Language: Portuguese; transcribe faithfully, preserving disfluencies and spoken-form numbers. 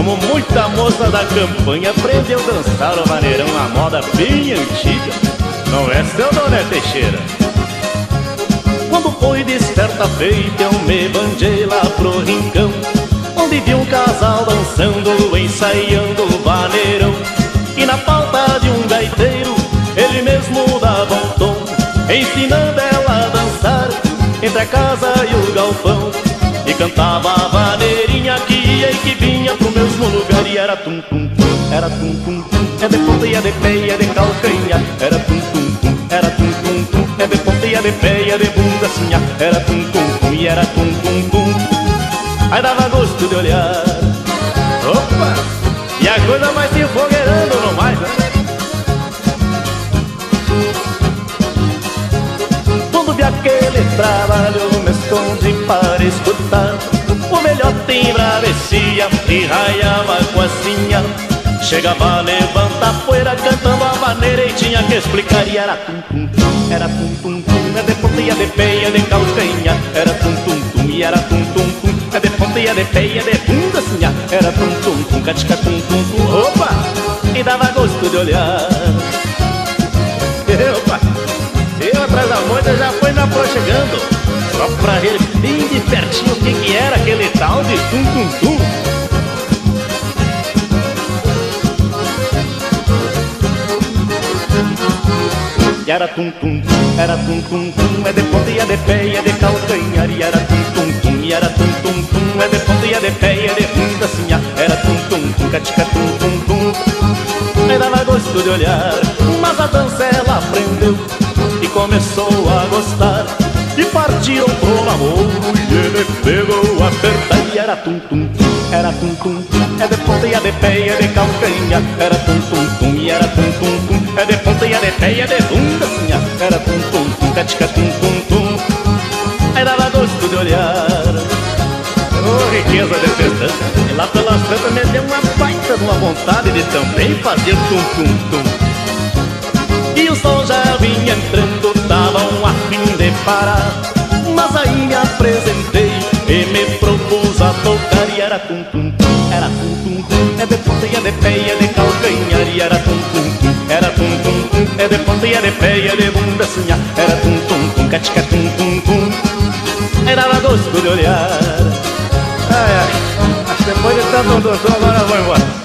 como muita moça da campanha, aprendeu a dançar o maneirão, a moda bem antiga. Não é seu, Dona Teixeira? Quando foi de certa feita, eu me bandei lá pro rincão, onde vi um casal dançando, ensaiando o vaneirão. E na falta de um gaiteiro, ele mesmo dava um tom, ensinando ela a dançar entre a casa e o galpão. E cantava a vaneirinha que ia e que vinha pro mesmo lugar. E era tum tum tum, era tum tum tum, é de ponta e é de pé e é de calcanhar. Era tum tum tum, era tum tum tum, é de ponta e é de pé e é de bunda assim. Era tum tum tum e era tum tum tum. Aí dava gosto de olhar. Opa! E a coisa vai se fogueirando, não mais, né? Quando vi aquele trabalho, me escondi para escutar. O melhote embravecia e raiava com a sinha. Chegava a levantar poeira cantando a maneira e tinha que explicar. E era tum tum tum, era tum tum tum, é de ponta e é de pé e é de calcanhar. Era tum tum tum e era tum tum tum, é de ponta e é de pé e é de bunda assim. Era tum tum tum, catica tum tum tum. Opa! E dava gosto de olhar. Opa! Eu atrás da moita já foi na proa chegando, só pra ver bem de pertinho o que que era aquele tal de tum tum tum. E era tum tum tum, era tum tum tum, é de ponta e é de pé e é de calcanhar. E era tum tum tum, e era tum tum tum, é de ponta e é de pé e é de bunda assim. Era tum tum tum, catica tum tum tum. Me dava gosto de olhar, mas a dança ela aprendeu e começou a gostar. E partiram pro namoro e ele pegou a apertar. E era tum tum tum, era tum tum tum, é de ponta e é de pé e é de calcanhar. Era tum tum tum e era tum tum tum, é de ponta e é de pé e é de bunda assim. Era tum tum tum, catica tum tum tum. Aí dava gosto de olhar. Oh, riqueza de festança. E lá pelas tantas me deu uma baita de uma vontade de também fazer tum tum tum. E o sol já vinha entrando, tavam a fim de parar, mas aí me apresentei e me propus a tocar. E era tum tum tum, era tum tum tum, é de ponta e é de pé e é de calcanhar. E era tum tum tum, era tum tum tum, é de ponta e é de pé e é de bunda assim. Era tum tum tum, catica tum tum tum. Aí dava gosto de olhar. Ai, ai, acho que depois de tanto doutor agora eu vou embora.